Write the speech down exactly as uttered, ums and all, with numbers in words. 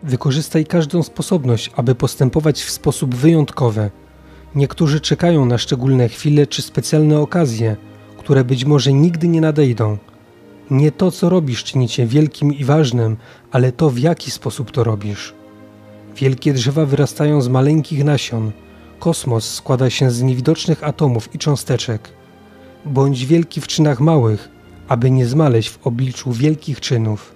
Wykorzystaj każdą sposobność, aby postępować w sposób wyjątkowy. Niektórzy czekają na szczególne chwile czy specjalne okazje, które być może nigdy nie nadejdą. Nie to, co robisz, czyni cię wielkim i ważnym, ale to, w jaki sposób to robisz. Wielkie drzewa wyrastają z maleńkich nasion. Kosmos składa się z niewidocznych atomów i cząsteczek. Bądź wielki w czynach małych, aby nie zmaleć w obliczu wielkich czynów.